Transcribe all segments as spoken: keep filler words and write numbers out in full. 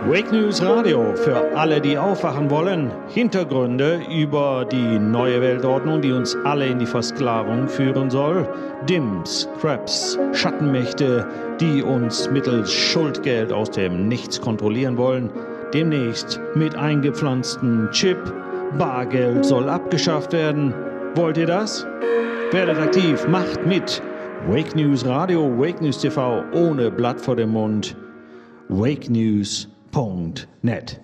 Wake News Radio für alle, die aufwachen wollen. Hintergründe über die neue Weltordnung, die uns alle in die Versklavung führen soll. Dims, Krebs, Schattenmächte, die uns mittels Schuldgeld aus dem Nichts kontrollieren wollen. Demnächst mit eingepflanztem Chip. Bargeld soll abgeschafft werden. Wollt ihr das? Werdet aktiv, macht mit. Wake News Radio, Wake News T V, ohne Blatt vor dem Mund. wakenews punkt net.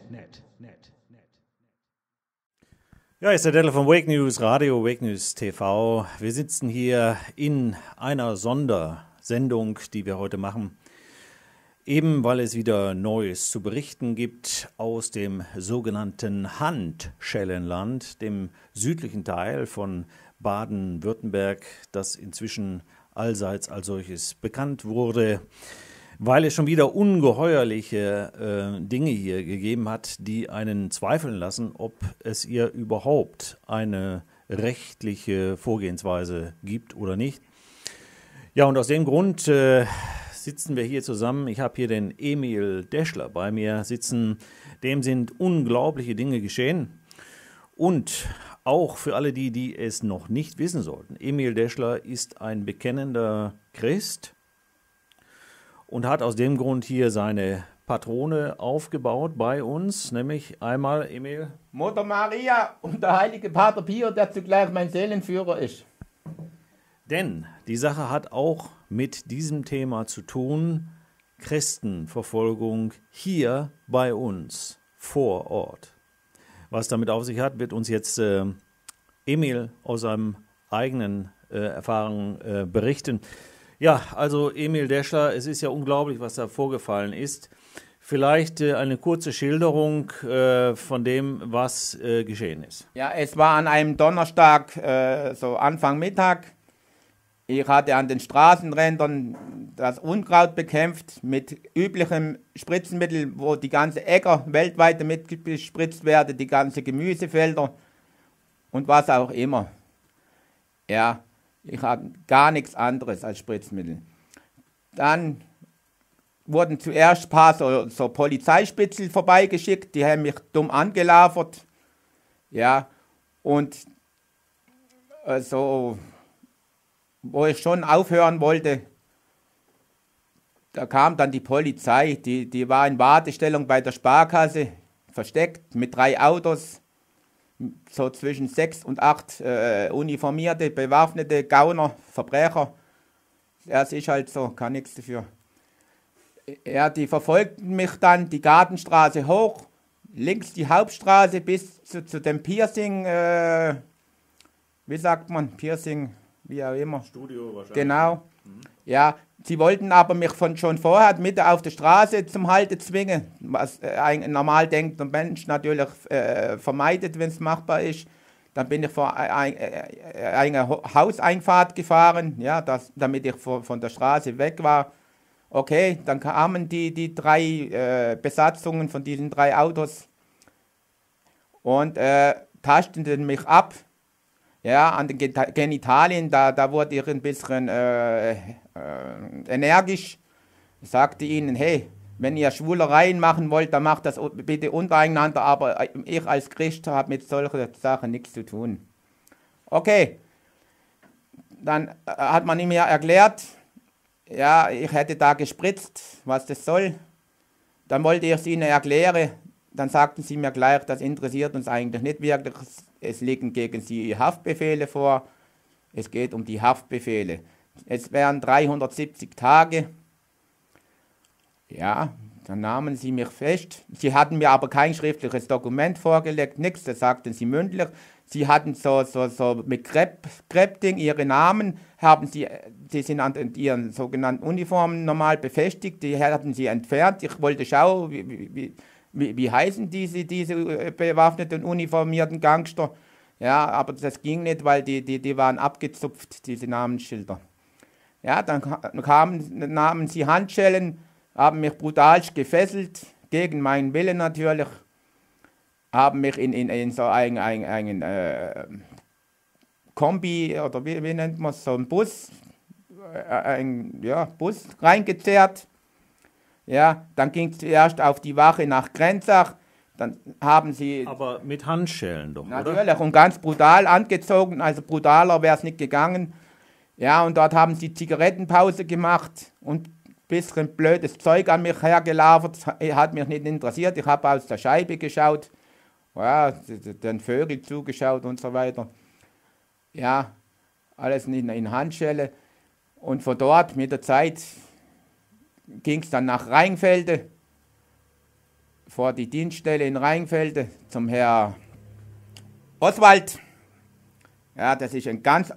Ja, ist der Dettel von Wake News Radio, Wake News T V. Wir sitzen hier in einer Sondersendung, die wir heute machen. Eben weil es wieder Neues zu berichten gibt aus dem sogenannten Handschellenland, dem südlichen Teil von Baden-Württemberg, das inzwischen allseits als solches bekannt wurde, weil es schon wieder ungeheuerliche äh, Dinge hier gegeben hat, die einen zweifeln lassen, ob es hier überhaupt eine rechtliche Vorgehensweise gibt oder nicht. Ja, und aus dem Grund äh, sitzen wir hier zusammen. Ich habe hier den Emil Deschler bei mir sitzen. Dem sind unglaubliche Dinge geschehen. Und auch für alle die, die es noch nicht wissen sollten, Emil Deschler ist ein bekennender Christ und hat aus dem Grund hier seine Patrone aufgebaut bei uns, nämlich einmal, Emil, Mutter Maria und der heilige Pater Pio, der zugleich mein Seelenführer ist. Denn die Sache hat auch mit diesem Thema zu tun, Christenverfolgung hier bei uns vor Ort. Was damit auf sich hat, wird uns jetzt äh, Emil aus seinem eigenen äh, Erfahrung äh, berichten. Ja, also Emil Deschler, es ist ja unglaublich, was da vorgefallen ist. Vielleicht äh, eine kurze Schilderung äh, von dem, was äh, geschehen ist. Ja, es war an einem Donnerstag, äh, so Anfang Mittag. Ich hatte an den Straßenrändern das Unkraut bekämpft mit üblichem Spritzenmittel, wo die ganze Äcker weltweit damit bespritzt werden, die ganze Gemüsefelder und was auch immer. Ja, ich hatte gar nichts anderes als Spritzmittel. Dann wurden zuerst ein paar so, so Polizeispitzel vorbeigeschickt, die haben mich dumm angelauert. Ja, und äh, so... wo ich schon aufhören wollte, da kam dann die Polizei, die, die war in Wartestellung bei der Sparkasse, versteckt mit drei Autos, so zwischen sechs und acht äh, uniformierte, bewaffnete Gauner, Verbrecher. Das ist halt so, kann nichts dafür. Ja, die verfolgten mich dann die Gartenstraße hoch, links die Hauptstraße bis zu, zu dem Piercing, äh, wie sagt man, Piercing, wie auch immer. Studio wahrscheinlich. Genau. Mhm. Ja, sie wollten aber mich von schon vorher Mitte auf der Straße zum Halten zwingen, was äh, ein normal denkender Mensch natürlich äh, vermeidet, wenn es machbar ist. Dann bin ich vor ein, äh, einer Hauseinfahrt gefahren, ja, das, damit ich vor, von der Straße weg war. Okay, dann kamen die, die drei äh, Besatzungen von diesen drei Autos und äh, tasteten mich ab. Ja, an den Genitalien, da, da wurde ich ein bisschen äh, äh, energisch. Ich sagte ihnen, hey, wenn ihr Schwulereien machen wollt, dann macht das bitte untereinander, aber ich als Christ habe mit solchen Sachen nichts zu tun. Okay, dann hat man mir erklärt, ja, ich hätte da gespritzt, was das soll. Dann wollte ich es ihnen erklären, dann sagten sie mir gleich, das interessiert uns eigentlich nicht wirklich. Es liegen gegen sie Haftbefehle vor. Es geht um die Haftbefehle. Es wären dreihundertsiebzig Tage. Ja, dann nahmen sie mich fest. Sie hatten mir aber kein schriftliches Dokument vorgelegt, nichts, das sagten sie mündlich. Sie hatten so, so, so mit Krepp, Kreppding ihre Namen, haben sie, sie sind an ihren sogenannten Uniformen normal befestigt, die hatten sie entfernt. Ich wollte schauen, wie, wie, wie, wie heißen diese, diese bewaffneten, uniformierten Gangster. Ja, aber das ging nicht, weil die, die, die waren abgezupft, diese Namensschilder. Ja, dann kamen, nahmen sie Handschellen, haben mich brutalst gefesselt, gegen meinen Willen natürlich, haben mich in, in, in so einen ein, ein, äh, Kombi, oder wie, wie nennt man es, so einen Bus, äh, ein ja, Bus reingezerrt. Ja, dann ging es zuerst auf die Wache nach Grenzach. Dann haben sie... Aber mit Handschellen doch, natürlich, oder? und ganz brutal angezogen, also brutaler wäre es nicht gegangen. Ja, und dort haben sie Zigarettenpause gemacht und ein bisschen blödes Zeug an mich hergelabert. Hat mich nicht interessiert, ich habe aus der Scheibe geschaut, ja, den Vögeln zugeschaut und so weiter. Ja, alles in, in Handschelle. Und von dort mit der Zeit ging es dann nach Rheinfelde, vor die Dienststelle in Rheinfelde zum Herr Oswald. Ja, das ist ein ganz...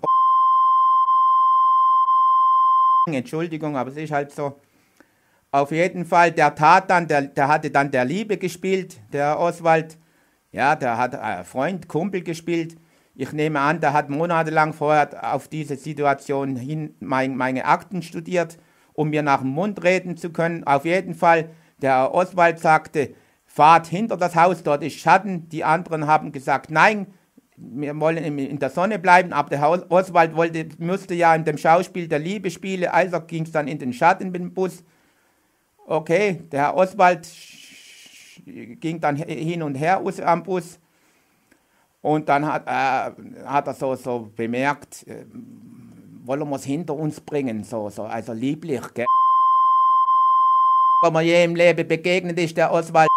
Entschuldigung, aber es ist halt so. Auf jeden Fall, der tat dann, der, der hatte dann der Liebe gespielt, der Oswald. Ja, der hat äh, Freund, Kumpel gespielt. Ich nehme an, der hat monatelang vorher auf diese Situation hin mein, meine Akten studiert, um mir nach dem Mund reden zu können. Auf jeden Fall, der Oswald sagte, fahrt hinter das Haus, dort ist Schatten. Die anderen haben gesagt, nein, wir wollen in der Sonne bleiben, aber der Herr Oswald wollte, musste ja in dem Schauspiel der Liebe spielen, also ging es dann in den Schatten mit dem Bus. Okay, der Herr Oswald ging dann hin und her am Bus und dann hat, äh, hat er so, so bemerkt, äh, wollen wir es hinter uns bringen, so, so, also lieblich, gell? Wenn man je im Leben begegnet ist, der Oswald,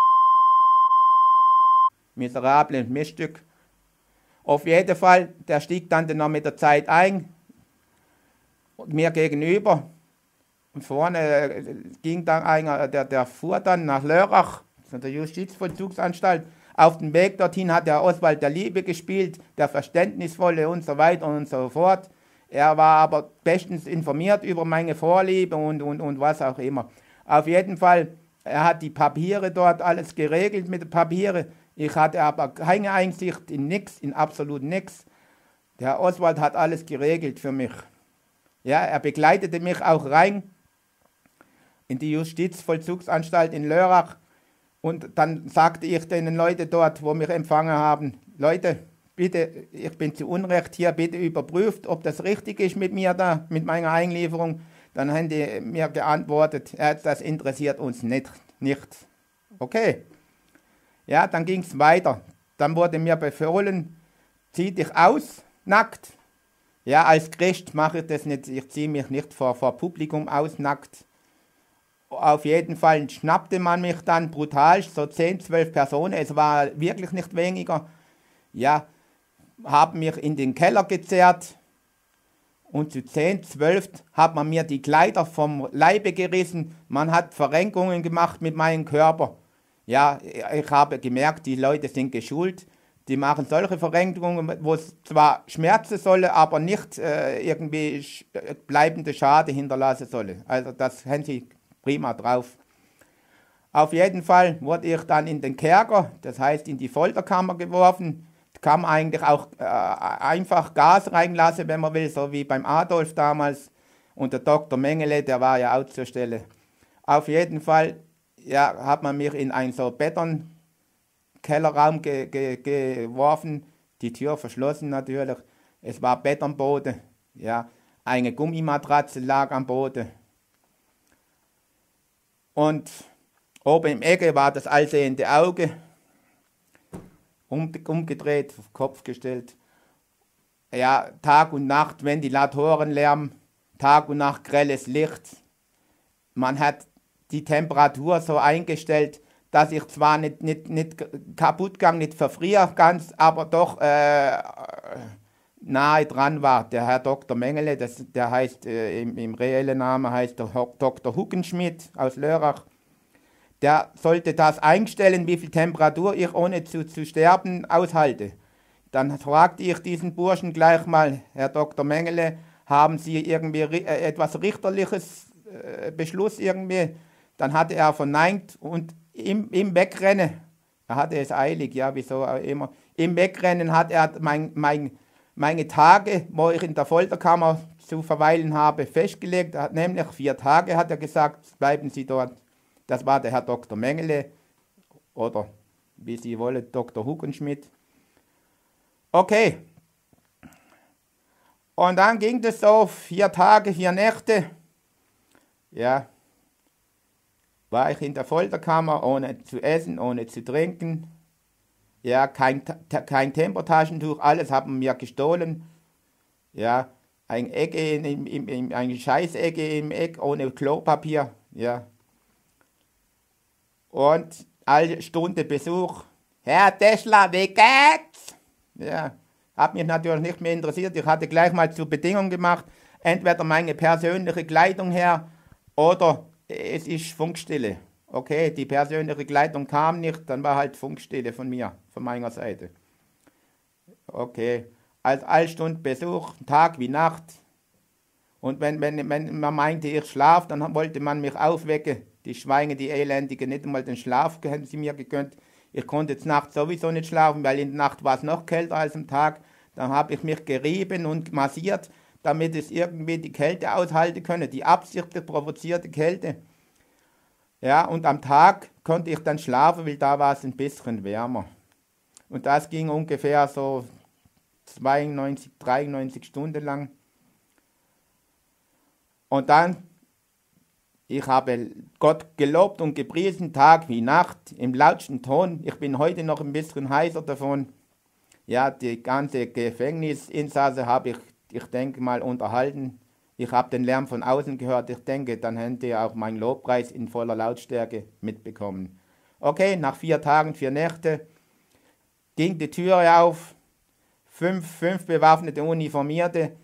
miserable Miststück. Auf jeden Fall, der stieg dann noch mit der Zeit ein, mir gegenüber. Und vorne äh, ging dann einer, der, der fuhr dann nach Lörrach, zu der Justizvollzugsanstalt. Auf dem Weg dorthin hat der Oswald der Liebe gespielt, der Verständnisvolle und so weiter und so fort. Er war aber bestens informiert über meine Vorliebe und, und, und was auch immer. Auf jeden Fall, er hat die Papiere dort alles geregelt mit den Papieren. Ich hatte aber keine Einsicht in nichts, in absolut nichts. Der Oswald hat alles geregelt für mich. Ja, er begleitete mich auch rein in die Justizvollzugsanstalt in Lörrach. Und dann sagte ich den Leuten dort, wo mich empfangen haben, Leute, bitte, ich bin zu Unrecht hier, bitte überprüft, ob das richtig ist mit mir da, mit meiner Einlieferung. Dann haben die mir geantwortet, ja, das interessiert uns nicht. nicht. Okay. Ja, dann ging es weiter. Dann wurde mir befohlen, zieh dich aus, nackt. Ja, als Christ mache ich das nicht, ich ziehe mich nicht vor, vor Publikum aus, nackt. Auf jeden Fall schnappte man mich dann brutal, so zehn, zwölf Personen, es war wirklich nicht weniger. Ja, haben mich in den Keller gezerrt und zu zehn, zwölf hat man mir die Kleider vom Leibe gerissen, man hat Verrenkungen gemacht mit meinem Körper. Ja, ich habe gemerkt, die Leute sind geschult, die machen solche Verrenkungen, wo es zwar schmerzen solle, aber nicht äh, irgendwie sch bleibende Schade hinterlassen solle. Also das haben sie prima drauf. Auf jeden Fall wurde ich dann in den Kerker, das heißt in die Folterkammer geworfen. Da kann man eigentlich auch äh, einfach Gas reinlassen, wenn man will, so wie beim Adolf damals. Und der Doktor Mengele, der war ja auch zur Stelle. Auf jeden Fall ja, hat man mich in einen so Betonkellerraum ge ge geworfen, die Tür verschlossen natürlich. Es war Betonboden, ja, eine Gummimatratze lag am Boden. Und oben im Ecke war das allsehende Auge, um, umgedreht, auf den Kopf gestellt. Ja, Tag und Nacht, Ventilatorenlärm, Tag und Nacht grelles Licht. Man hat die Temperatur so eingestellt, dass ich zwar nicht, nicht, nicht kaputt gang, nicht verfriere ganz, aber doch äh, nahe dran war. Der Herr Doktor Mengele, das, der heißt äh, im, im reellen Namen heißt der Doktor Huckenschmidt aus Lörrach, der sollte das einstellen, wie viel Temperatur ich ohne zu, zu sterben aushalte. Dann fragte ich diesen Burschen gleich mal, Herr Doktor Mengele, haben Sie irgendwie äh, etwas Richterliches äh, Beschluss irgendwie? Dann hatte er verneint und im, im Wegrennen, er hatte es eilig, ja, wieso auch immer, im Wegrennen hat er mein, mein, meine Tage, wo ich in der Folterkammer zu verweilen habe, festgelegt. Er hat nämlich vier Tage, hat er gesagt, bleiben Sie dort. Das war der Herr Doktor Mengele oder wie Sie wollen, Doktor Huckenschmidt. Okay. Und dann ging das so, vier Tage, vier Nächte. Ja. war ich in der Folterkammer, ohne zu essen, ohne zu trinken. Ja, kein, kein Tempotaschentuch, alles haben mir gestohlen. Ja, ein Ecke in, in, in, eine Scheißecke im Eck ohne Klopapier. Ja. Und alle Stunde Besuch. Herr Teschler, wie geht's? Ja, hat mich natürlich nicht mehr interessiert. Ich hatte gleich mal zur Bedingung gemacht, entweder meine persönliche Kleidung her oder es ist Funkstille. Okay, die persönliche Kleidung kam nicht, dann war halt Funkstille von mir, von meiner Seite. Okay, als Allstunde Besuch, Tag wie Nacht. Und wenn, wenn, wenn man meinte, ich schlafe, dann wollte man mich aufwecken. Die Schweine, die Elendigen, nicht einmal den Schlaf hätten sie mir gegönnt. Ich konnte jetzt nachts sowieso nicht schlafen, weil in der Nacht war es noch kälter als am Tag. Dann habe ich mich gerieben und massiert, damit es irgendwie die Kälte aushalten könne, die absichtlich provozierte Kälte. Ja, und am Tag konnte ich dann schlafen, weil da war es ein bisschen wärmer. Und das ging ungefähr so zweiundneunzig, dreiundneunzig Stunden lang. Und dann, ich habe Gott gelobt und gepriesen, Tag wie Nacht, im lautsten Ton. Ich bin heute noch ein bisschen heiser davon. Ja, die ganze Gefängnisinsasse habe ich, ich denke mal, unterhalten. Ich habe den Lärm von außen gehört. Ich denke, dann hätte ihr auch meinen Lobpreis in voller Lautstärke mitbekommen. Okay, nach vier Tagen, vier Nächte ging die Türe auf. Fünf, fünf bewaffnete Uniformierte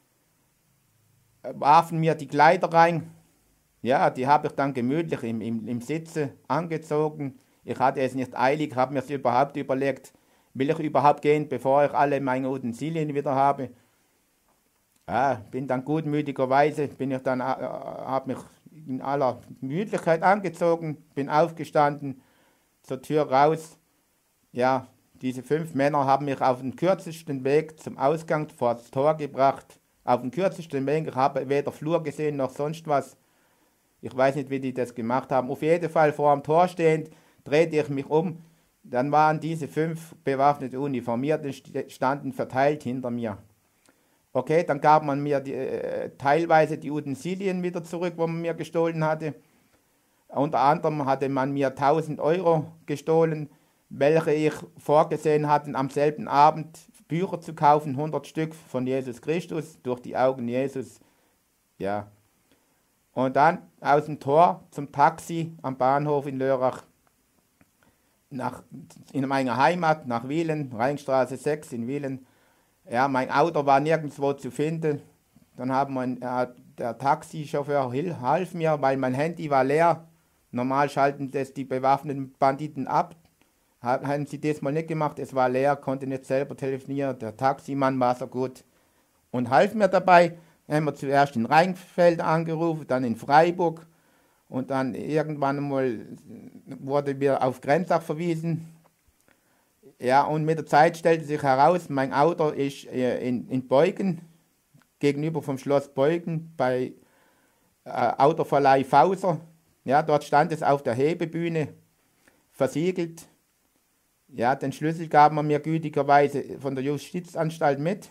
warfen mir die Kleider rein. Ja, die habe ich dann gemütlich im, im, im Sitze angezogen. Ich hatte es nicht eilig, habe mir es überhaupt überlegt, will ich überhaupt gehen, bevor ich alle meine Utensilien wieder habe. Ja, bin dann gutmütigerweise, bin ich dann, äh, habe mich in aller Gemütlichkeit angezogen, bin aufgestanden, zur Tür raus. Ja, diese fünf Männer haben mich auf den kürzesten Weg zum Ausgang vor das Tor gebracht. Auf den kürzesten Weg, ich habe weder Flur gesehen noch sonst was. Ich weiß nicht, wie die das gemacht haben. Auf jeden Fall vor dem Tor stehend, drehte ich mich um. Dann waren diese fünf bewaffnete Uniformierte, standen verteilt hinter mir. Okay, dann gab man mir die, äh, teilweise die Utensilien wieder zurück, wo man mir gestohlen hatte. Unter anderem hatte man mir tausend Euro gestohlen, welche ich vorgesehen hatte, am selben Abend Bücher zu kaufen, hundert Stück von Jesus Christus, durch die Augen Jesus. Ja. Und dann aus dem Tor zum Taxi am Bahnhof in Lörrach, nach, in meiner Heimat, nach Wielen, Rheinstraße sechs in Wielen. Ja, mein Auto war nirgendwo zu finden. Dann haben wir, äh, der Taxichauffeur half mir, weil mein Handy war leer. Normal schalten das die bewaffneten Banditen ab. Haben sie das mal nicht gemacht, es war leer, konnte nicht selber telefonieren. Der Taximann war so gut und half mir dabei. Haben wir zuerst in Rheinfeld angerufen, dann in Freiburg und dann irgendwann mal wurde mir auf Grenzach verwiesen. Ja, und mit der Zeit stellte sich heraus, mein Auto ist in, in Beugen, gegenüber vom Schloss Beugen, bei äh, Autoverleih Fauser. Ja, dort stand es auf der Hebebühne, versiegelt. Ja, den Schlüssel gab man mir gütigerweise von der Justizanstalt mit.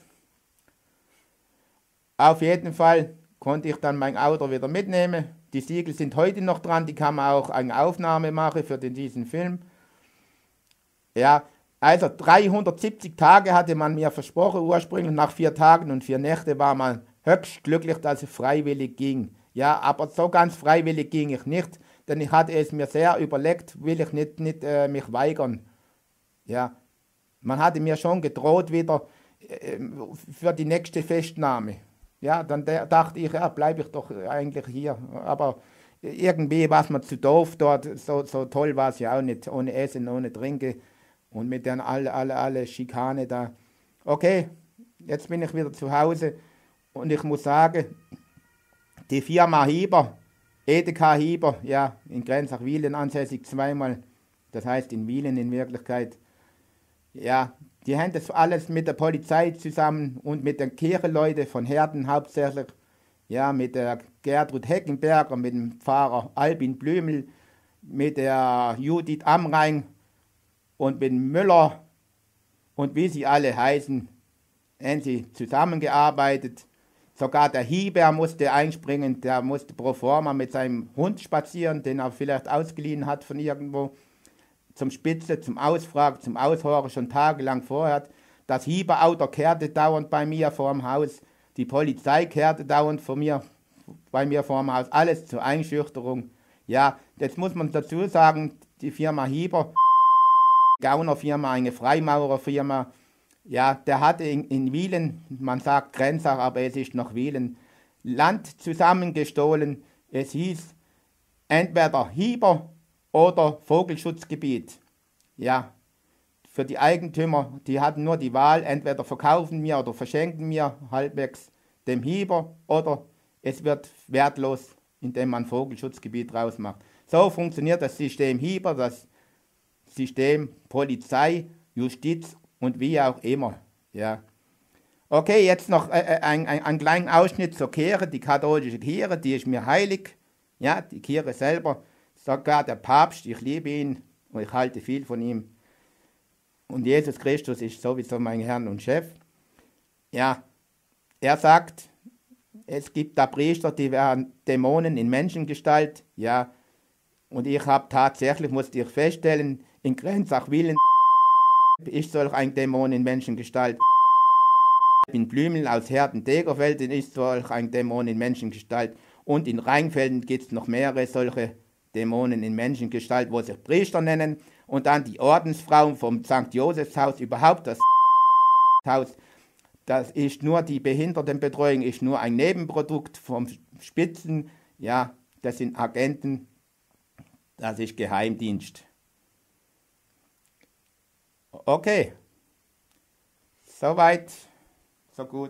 Auf jeden Fall konnte ich dann mein Auto wieder mitnehmen. Die Siegel sind heute noch dran, die kann man auch eine Aufnahme machen für den, diesen Film. Ja, also dreihundertsiebzig Tage hatte man mir versprochen ursprünglich. Nach vier Tagen und vier Nächte war man höchst glücklich, dass es freiwillig ging. Ja, aber so ganz freiwillig ging ich nicht, denn ich hatte es mir sehr überlegt, will ich nicht, nicht äh, mich weigern. Ja, man hatte mir schon gedroht wieder äh, für die nächste Festnahme. Ja, dann dachte ich, ja, bleibe ich doch eigentlich hier. Aber irgendwie war es mir zu doof dort, so, so toll war es ja auch nicht, ohne Essen, ohne Trinken und mit den alle, alle, alle Schikane da. Okay, jetzt bin ich wieder zu Hause und ich muss sagen, die Firma Hieber, Edeka Hieber, ja, in Grenzach-Wielen ansässig zweimal, das heißt in Wielen in Wirklichkeit, ja, die haben das alles mit der Polizei zusammen und mit den Kirchenleuten von Herden hauptsächlich, ja, mit der Gertrud Heckenberger, mit dem Pfarrer Albin Blümel, mit der Judith Amrein und mit Müller und wie sie alle heißen, haben sie zusammengearbeitet. Sogar der Hieber musste einspringen, der musste pro forma mit seinem Hund spazieren, den er vielleicht ausgeliehen hat von irgendwo, zum Spitze, zum Ausfragen, zum Aushören, schon tagelang vorher. Das Hieberauto kehrte dauernd bei mir vor dem Haus, die Polizei kehrte dauernd vor mir, bei mir vor dem Haus, alles zur Einschüchterung. Ja, jetzt muss man dazu sagen, die Firma Hieber, Gaunerfirma, eine Freimaurerfirma, ja, der hatte in, in Wielen, man sagt Grenzach, aber es ist noch Wielen, Land zusammengestohlen. Es hieß entweder Hieber oder Vogelschutzgebiet. Ja, für die Eigentümer, die hatten nur die Wahl, entweder verkaufen mir oder verschenken mir halbwegs dem Hieber oder es wird wertlos, indem man Vogelschutzgebiet rausmacht. So funktioniert das System Hieber, das System Polizei, Justiz und wie auch immer. Ja. Okay, jetzt noch äh, ein, ein, ein kleinen Ausschnitt zur Kirche, die katholische Kirche, die ist mir heilig. Ja, die Kirche selber, sogar der Papst, ich liebe ihn und ich halte viel von ihm. Und Jesus Christus ist sowieso mein Herr und Chef. Ja, er sagt, es gibt da Priester, die werden Dämonen in Menschengestalt. Ja, und ich habe tatsächlich, musste ich feststellen, in Grenzach-Willen ist solch ein Dämon in Menschengestalt. In Blümel aus Herden-Degerfelden ist solch ein Dämon in Menschengestalt. Und in Rheinfelden gibt es noch mehrere solche Dämonen in Menschengestalt, wo sich Priester nennen. Und dann die Ordensfrauen vom Sankt Josefshaus, überhaupt das Haus. Das ist nur, die Behindertenbetreuung ist nur ein Nebenprodukt vom Spitzen. Ja, das sind Agenten, das ist Geheimdienst. Okay, soweit, so gut.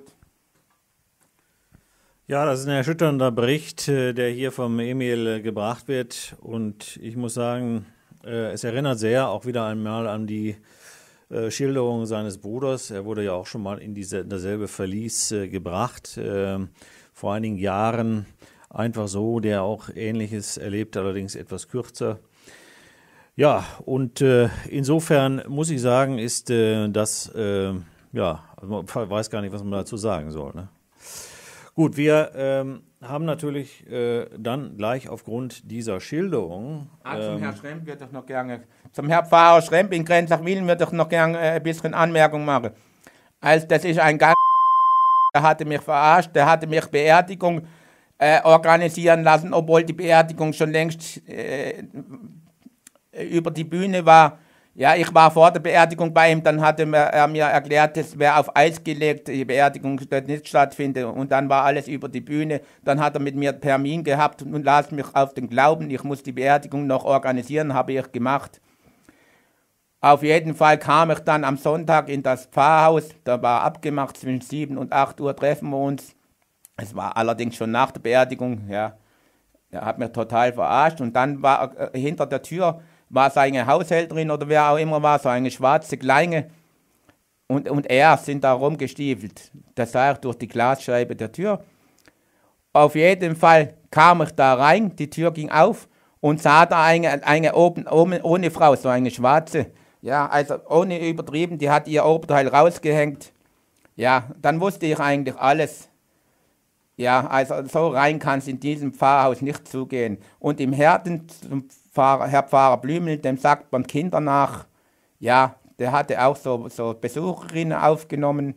Ja, das ist ein erschütternder Bericht, der hier vom Emil gebracht wird. Und ich muss sagen, es erinnert sehr auch wieder einmal an die Schilderung seines Bruders. Er wurde ja auch schon mal in diese, dasselbe Verlies gebracht, vor einigen Jahren. Einfach so, der auch Ähnliches erlebt, allerdings etwas kürzer. Ja, und äh, insofern muss ich sagen, ist äh, das, äh, ja, also man weiß gar nicht, was man dazu sagen soll. Ne? Gut, wir ähm, haben natürlich äh, dann gleich aufgrund dieser Schilderung. Ah, zum ähm, Herrn Schremp würde ich noch gerne, zum Herrn Pfarrer Schremp in Grenzach-Wielen würde ich noch gerne äh, ein bisschen Anmerkung machen. Also, das ist ein ganz, der hatte mich verarscht, der hatte mich Beerdigung äh, organisieren lassen, obwohl die Beerdigung schon längst äh, über die Bühne war. Ja, ich war vor der Beerdigung bei ihm, dann hatte er mir erklärt, es wäre auf Eis gelegt, die Beerdigung dort nicht stattfindet. Und dann war alles über die Bühne. Dann hat er mit mir Termin gehabt und las mich auf den Glauben. Ich muss die Beerdigung noch organisieren, habe ich gemacht. Auf jeden Fall kam ich dann am Sonntag in das Pfarrhaus. Da war abgemacht, zwischen sieben und acht Uhr treffen wir uns. Es war allerdings schon nach der Beerdigung. Ja, er hat mich total verarscht. Und dann war äh, hinter der Tür war seine Haushälterin oder wer auch immer war, so eine schwarze Kleine. Und, und er sind da rumgestiefelt. Das sah ich durch die Glasscheibe der Tür. Auf jeden Fall kam ich da rein, die Tür ging auf und sah da eine, eine oben, ohne, ohne Frau, so eine schwarze. Ja, also ohne übertrieben, die hat ihr Oberteil rausgehängt. Ja, dann wusste ich eigentlich alles. Ja, also so rein kann es in diesem Pfarrhaus nicht zugehen. Und im Herden, zum Pfarrer, Herr Pfarrer Blümel, dem sagt man Kinder nach. Ja, der hatte auch so, so Besucherinnen aufgenommen.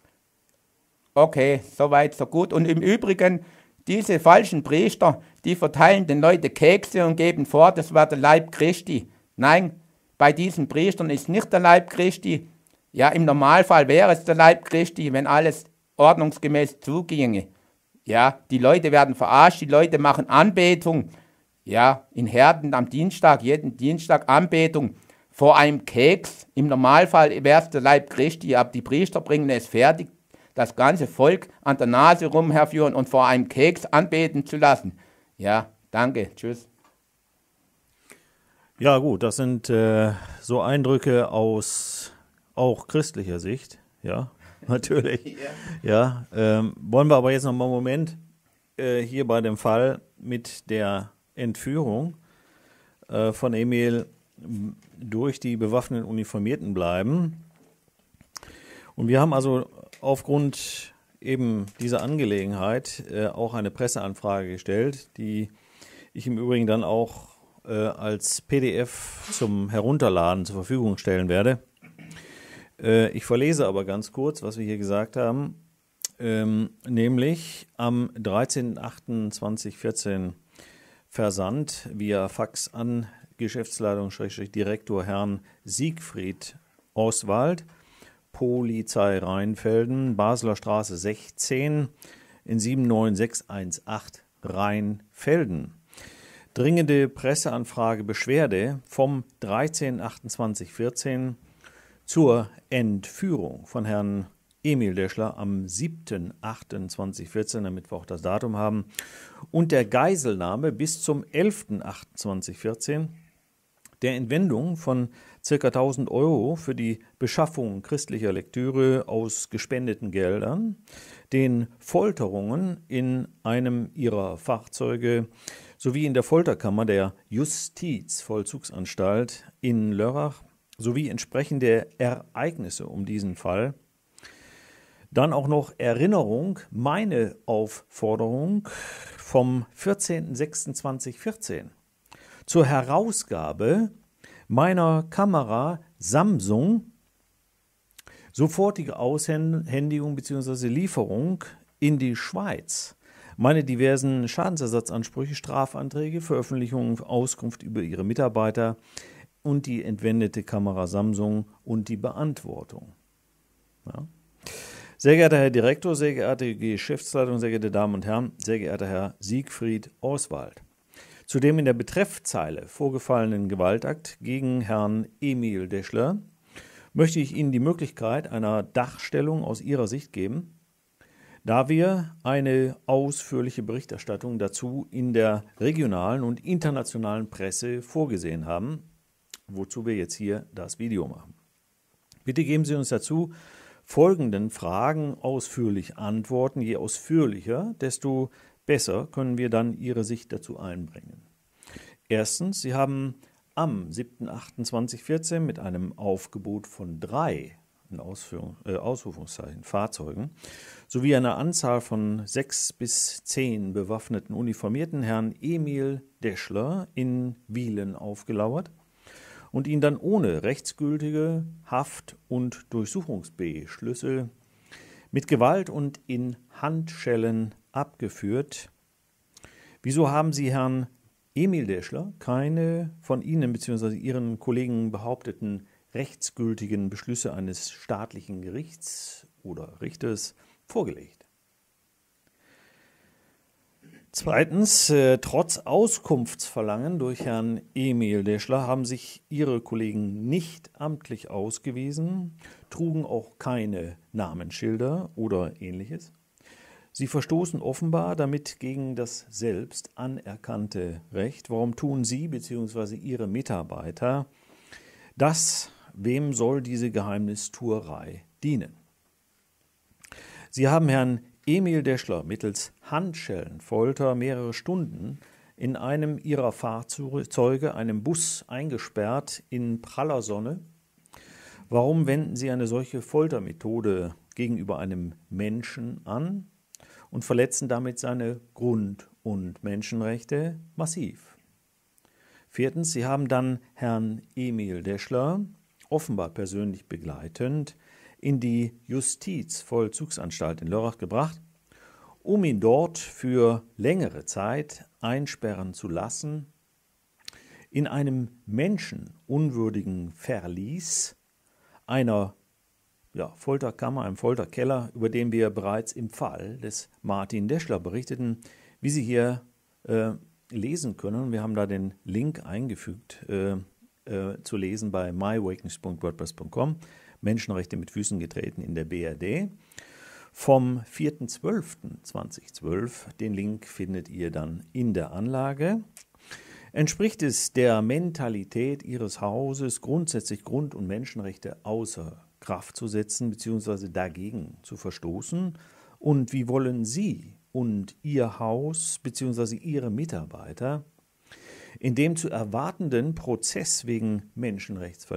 Okay, soweit, so gut. Und im Übrigen, diese falschen Priester, die verteilen den Leuten Kekse und geben vor, das war der Leib Christi. Nein, bei diesen Priestern ist nicht der Leib Christi. Ja, im Normalfall wäre es der Leib Christi, wenn alles ordnungsgemäß zuginge. Ja, die Leute werden verarscht, die Leute machen Anbetung. Ja, in Herden am Dienstag, jeden Dienstag Anbetung vor einem Keks. Im Normalfall wäre es der Leib Christi, aber die Priester bringen es fertig, das ganze Volk an der Nase rumherführen und vor einem Keks anbeten zu lassen. Ja, danke, tschüss. Ja gut, das sind äh, so Eindrücke aus auch christlicher Sicht, ja. Natürlich. Ja, ähm, wollen wir aber jetzt noch mal einen Moment äh, hier bei dem Fall mit der Entführung äh, von Emil durch die bewaffneten Uniformierten bleiben. Und wir haben also aufgrund eben dieser Angelegenheit äh, auch eine Presseanfrage gestellt, die ich im Übrigen dann auch äh, als P D F zum Herunterladen zur Verfügung stellen werde. Äh, ich verlese aber ganz kurz, was wir hier gesagt haben, ähm, nämlich am dreizehnten achten zweitausendvierzehn Versand via Fax an Geschäftsleitung-Direktor Herrn Siegfried Oswald, Polizei Rheinfelden, Basler Straße sechzehn in sieben neun sechs eins acht Rheinfelden. Dringende Presseanfrage Beschwerde vom dreizehnten achten zweitausendvierzehn zur Entführung von Herrn Emil Deschler am siebten achten zweitausendvierzehn, damit wir auch das Datum haben, und der Geiselnahme bis zum elften achten zweitausendvierzehn, der Entwendung von ca. tausend Euro für die Beschaffung christlicher Lektüre aus gespendeten Geldern, den Folterungen in einem ihrer Fahrzeuge sowie in der Folterkammer der Justizvollzugsanstalt in Lörrach sowie entsprechende Ereignisse um diesen Fall. Dann auch noch Erinnerung, meine Aufforderung vom vierzehnten sechsten zweitausendvierzehn zur Herausgabe meiner Kamera Samsung, sofortige Aushändigung bzw. Lieferung in die Schweiz, meine diversen Schadensersatzansprüche, Strafanträge, Veröffentlichung, Auskunft über ihre Mitarbeiter und die entwendete Kamera Samsung und die Beantwortung. Ja. Sehr geehrter Herr Direktor, sehr geehrte Geschäftsleitung, sehr geehrte Damen und Herren, sehr geehrter Herr Siegfried Oswald. Zu dem in der Betreffzeile vorgefallenen Gewaltakt gegen Herrn Emil Deschler möchte ich Ihnen die Möglichkeit einer Darstellung aus Ihrer Sicht geben, da wir eine ausführliche Berichterstattung dazu in der regionalen und internationalen Presse vorgesehen haben, wozu wir jetzt hier das Video machen. Bitte geben Sie uns dazu folgenden Fragen ausführlich antworten. Je ausführlicher, desto besser können wir dann Ihre Sicht dazu einbringen. Erstens, Sie haben am siebten achten zweitausendvierzehn mit einem Aufgebot von drei in Ausführung, äh, Ausrufungszeichen, Fahrzeugen sowie einer Anzahl von sechs bis zehn bewaffneten uniformierten Herrn Emil Deschler in Wielen aufgelauert und ihn dann ohne rechtsgültige Haft- und Durchsuchungsbeschlüsse mit Gewalt und in Handschellen abgeführt. Wieso haben Sie Herrn Emil Deschler keine von Ihnen bzw. Ihren Kollegen behaupteten rechtsgültigen Beschlüsse eines staatlichen Gerichts oder Richters vorgelegt? Zweitens, äh, trotz Auskunftsverlangen durch Herrn Emil Deschler haben sich Ihre Kollegen nicht amtlich ausgewiesen, trugen auch keine Namensschilder oder Ähnliches. Sie verstoßen offenbar damit gegen das selbst anerkannte Recht. Warum tun Sie bzw. Ihre Mitarbeiter das? Wem soll diese Geheimnistuerei dienen? Sie haben Herrn Emil Deschler mittels Handschellenfolter mehrere Stunden in einem Ihrer Fahrzeuge, einem Bus, eingesperrt in praller Sonne. Warum wenden Sie eine solche Foltermethode gegenüber einem Menschen an und verletzen damit seine Grund- und Menschenrechte massiv? Viertens, Sie haben dann Herrn Emil Deschler, offenbar persönlich begleitend, in die Justizvollzugsanstalt in Lörrach gebracht, um ihn dort für längere Zeit einsperren zu lassen, in einem menschenunwürdigen Verlies einer ja, Folterkammer, einem Folterkeller, über den wir bereits im Fall des Martin Deschler berichteten, wie Sie hier äh, lesen können. Wir haben da den Link eingefügt, äh, äh, zu lesen bei my wake news punkt wordpress punkt com. Menschenrechte mit Füßen getreten in der B R D. Vom vierten zwölften zweitausendzwölf, den Link findet ihr dann in der Anlage. Entspricht es der Mentalität Ihres Hauses, grundsätzlich Grund- und Menschenrechte außer Kraft zu setzen bzw. dagegen zu verstoßen? Und wie wollen Sie und Ihr Haus bzw. Ihre Mitarbeiter in dem zu erwartenden Prozess wegen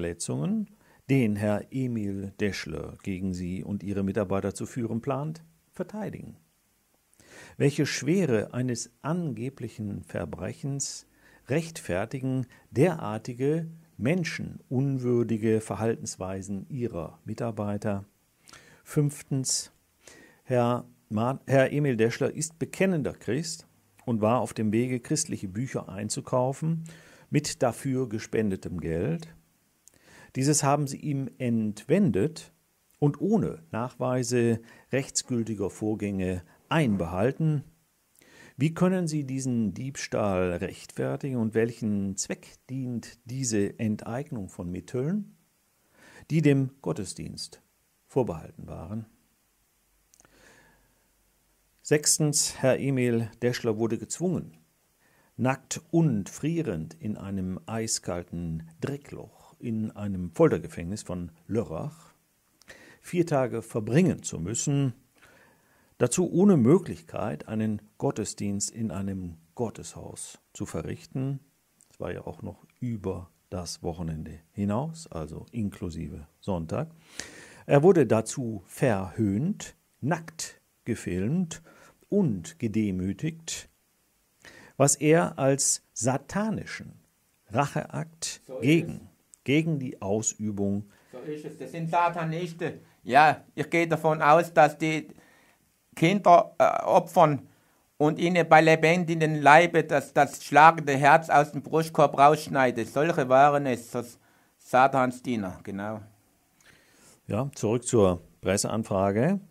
Menschenrechtsverletzungen, den Herr Emil Deschler gegen Sie und Ihre Mitarbeiter zu führen plant, verteidigen? Welche Schwere eines angeblichen Verbrechens rechtfertigen derartige menschenunwürdige Verhaltensweisen ihrer Mitarbeiter? Fünftens, Herr, Herr Emil Deschler ist bekennender Christ und war auf dem Wege, christliche Bücher einzukaufen mit dafür gespendetem Geld. Dieses haben sie ihm entwendet und ohne Nachweise rechtsgültiger Vorgänge einbehalten. Wie können Sie diesen Diebstahl rechtfertigen und welchen Zweck dient diese Enteignung von Mitteln, die dem Gottesdienst vorbehalten waren? Sechstens, Herr Emil Deschler wurde gezwungen, nackt und frierend in einem eiskalten Dreckloch in einem Foltergefängnis von Lörrach vier Tage verbringen zu müssen, dazu ohne Möglichkeit, einen Gottesdienst in einem Gotteshaus zu verrichten. Das war ja auch noch über das Wochenende hinaus, also inklusive Sonntag. Er wurde dazu verhöhnt, nackt gefilmt und gedemütigt, was er als satanischen Racheakt So gegen, gegen die Ausübung. So ist es. Das sind Satanisten. Ja, ich gehe davon aus, dass die Kinder äh, opfern und ihnen bei lebendigem Leibe das, das schlagende Herz aus dem Brustkorb rausschneiden. Solche waren es, so Satansdiener, genau. Ja, zurück zur Presseanfrage.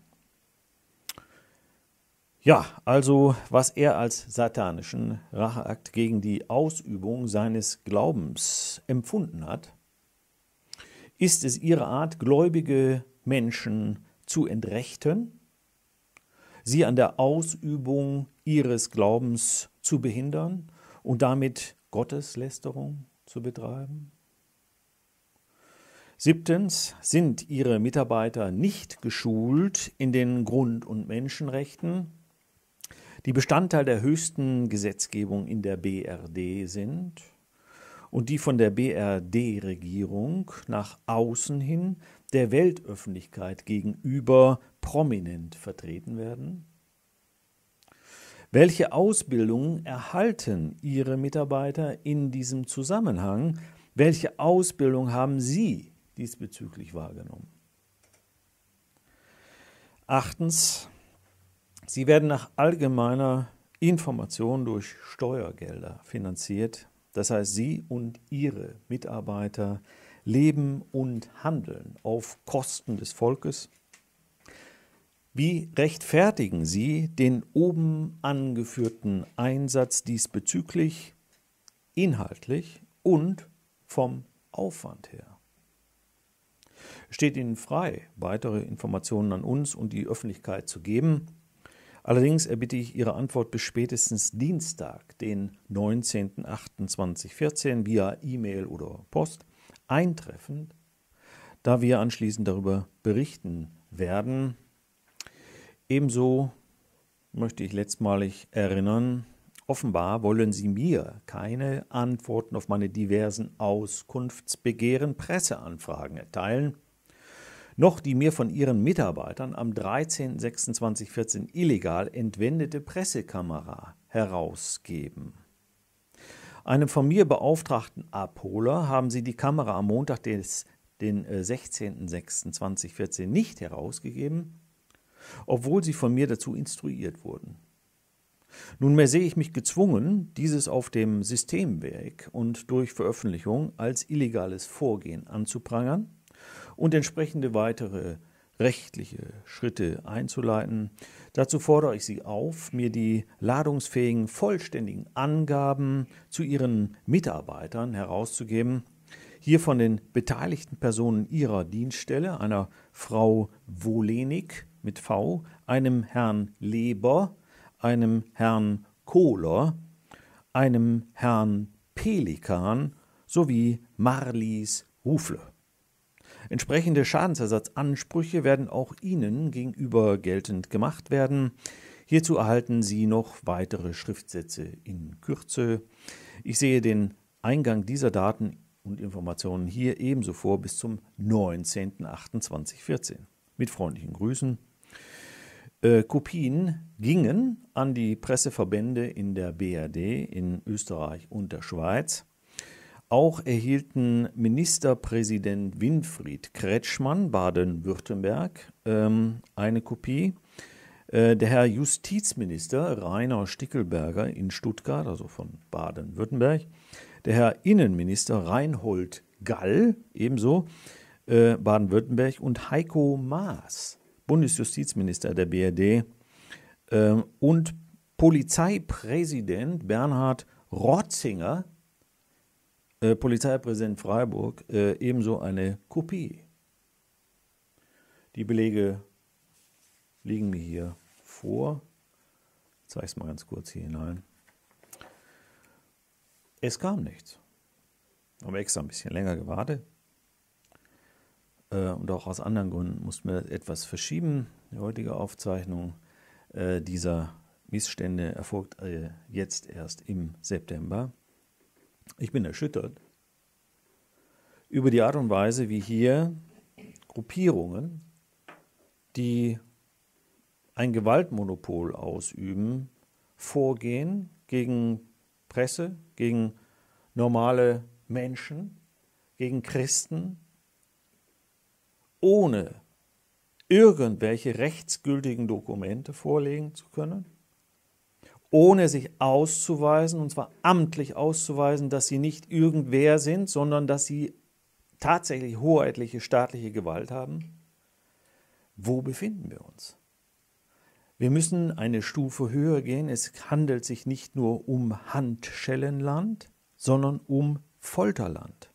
Ja, also was er als satanischen Racheakt gegen die Ausübung seines Glaubens empfunden hat, ist es ihre Art, gläubige Menschen zu entrechten, sie an der Ausübung ihres Glaubens zu behindern und damit Gotteslästerung zu betreiben? Siebtens, sind ihre Mitarbeiter nicht geschult in den Grund- und Menschenrechten, die Bestandteil der höchsten Gesetzgebung in der B R D sind und die von der B R D-Regierung nach außen hin der Weltöffentlichkeit gegenüber prominent vertreten werden? Welche Ausbildung erhalten Ihre Mitarbeiter in diesem Zusammenhang? Welche Ausbildung haben Sie diesbezüglich wahrgenommen? Achtens, Sie werden nach allgemeiner Information durch Steuergelder finanziert. Das heißt, Sie und Ihre Mitarbeiter leben und handeln auf Kosten des Volkes. Wie rechtfertigen Sie den oben angeführten Einsatz diesbezüglich, inhaltlich und vom Aufwand her? Es steht Ihnen frei, weitere Informationen an uns und die Öffentlichkeit zu geben. Allerdings erbitte ich Ihre Antwort bis spätestens Dienstag, den neunzehnten achten zweitausendvierzehn, via E-Mail oder Post, eintreffend, da wir anschließend darüber berichten werden. Ebenso möchte ich letztmalig erinnern, offenbar wollen Sie mir keine Antworten auf meine diversen Auskunftsbegehren, Presseanfragen erteilen, noch die mir von Ihren Mitarbeitern am dreizehnten sechsten zweitausendvierzehn illegal entwendete Pressekamera herausgeben. Einem von mir beauftragten Abholer haben Sie die Kamera am Montag, des, den sechzehnten sechsten zweitausendvierzehn, nicht herausgegeben, obwohl Sie von mir dazu instruiert wurden. Nunmehr sehe ich mich gezwungen, dieses auf dem Systemweg und durch Veröffentlichung als illegales Vorgehen anzuprangern und entsprechende weitere rechtliche Schritte einzuleiten. Dazu fordere ich Sie auf, mir die ladungsfähigen, vollständigen Angaben zu Ihren Mitarbeitern herauszugeben, hier von den beteiligten Personen Ihrer Dienststelle, einer Frau Wolenik mit V, einem Herrn Leber, einem Herrn Kohler, einem Herrn Pelikan sowie Marlies Rufle. Entsprechende Schadensersatzansprüche werden auch Ihnen gegenüber geltend gemacht werden. Hierzu erhalten Sie noch weitere Schriftsätze in Kürze. Ich sehe den Eingang dieser Daten und Informationen hier ebenso vor bis zum neunzehnten achten zweitausendvierzehn. Mit freundlichen Grüßen. Äh, Kopien gingen an die Presseverbände in der B R D, in Österreich und der Schweiz. Auch erhielten Ministerpräsident Winfried Kretschmann, Baden-Württemberg, ähm, eine Kopie. Äh, der Herr Justizminister Rainer Stickelberger in Stuttgart, also von Baden-Württemberg, der Herr Innenminister Reinhold Gall, ebenso äh, Baden-Württemberg, und Heiko Maas, Bundesjustizminister der B R D, äh, und Polizeipräsident Bernhard Rotzinger, äh, Polizeipräsident Freiburg, äh, ebenso eine Kopie. Die Belege liegen mir hier vor. Ich zeige es mal ganz kurz hier hinein. Es kam nichts. Haben extra ein bisschen länger gewartet. Äh, und auch aus anderen Gründen mussten wir etwas verschieben. Die heutige Aufzeichnung äh, dieser Missstände erfolgt äh, jetzt erst im September. Ich bin erschüttert über die Art und Weise, wie hier Gruppierungen, die ein Gewaltmonopol ausüben, vorgehen gegen Presse, gegen normale Menschen, gegen Christen, ohne irgendwelche rechtsgültigen Dokumente vorlegen zu können, ohne sich auszuweisen, und zwar amtlich auszuweisen, dass sie nicht irgendwer sind, sondern dass sie tatsächlich hoheitliche staatliche Gewalt haben. Wo befinden wir uns? Wir müssen eine Stufe höher gehen. Es handelt sich nicht nur um Handschellenland, sondern um Folterland.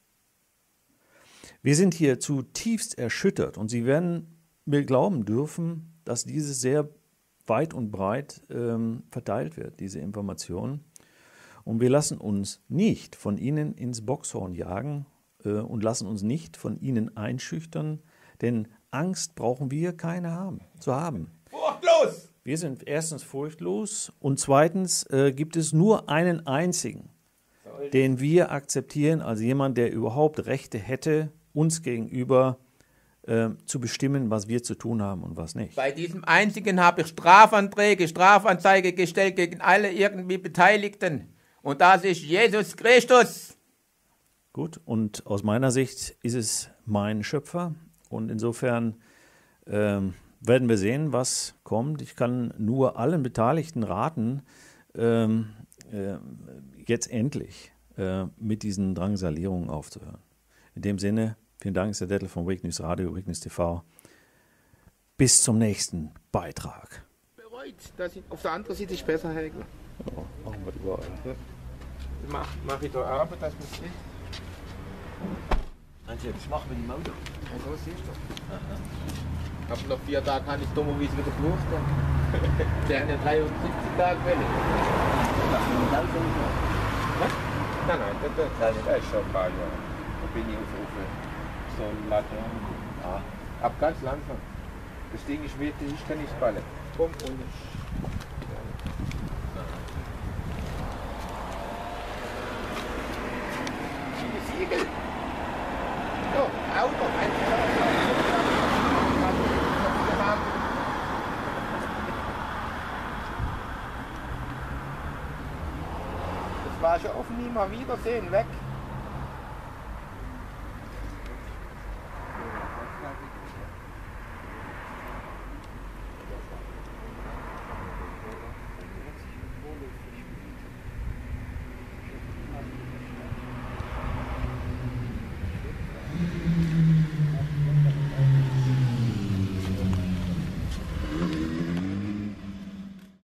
Wir sind hier zutiefst erschüttert und Sie werden mir glauben dürfen, dass diese sehr weit und breit ähm, verteilt wird, diese Information. Und wir lassen uns nicht von Ihnen ins Boxhorn jagen äh, und lassen uns nicht von Ihnen einschüchtern, denn Angst brauchen wir keine haben, zu haben. Furchtlos! Wir sind erstens furchtlos und zweitens äh, gibt es nur einen einzigen, den wir akzeptieren als jemand, der überhaupt Rechte hätte, uns gegenüber äh, zu bestimmen, was wir zu tun haben und was nicht. Bei diesem einzigen habe ich Strafanträge, Strafanzeige gestellt gegen alle irgendwie Beteiligten. Und das ist Jesus Christus. Gut, und aus meiner Sicht ist es mein Schöpfer und insofern ähm, werden wir sehen, was kommt. Ich kann nur allen Beteiligten raten, ähm, äh, jetzt endlich äh, mit diesen Drangsalierungen aufzuhören. In dem Sinne, vielen Dank, ist der Dettel von Wake News Radio, Wake News T V. Bis zum nächsten Beitrag. Bereut, dass ich auf der anderen Seite ist besser, Helge. Ja, machen wir überall. Ja. Mach, mach ich da Arbeit, dass man es sieht. Meinst du, das machen wir im Auto? Ja, so siehst du. Aber noch vier Tage kann ich dummerweise wieder gebucht. Der hat ja dreiundsiebzig Tage Welle. Das ist ein Auto. Was? Nein, nein, das, das, das ist schon ein paar Jahre. Da bin ich auf, auf so einem Laterne. Ja. Ab ganz langsam. Das Ding ist wirklich, ich kann nicht ballen. Komm und ich. Die Siegel. So, Auto, ein Das war schon offen, nie mal wiedersehen, weg.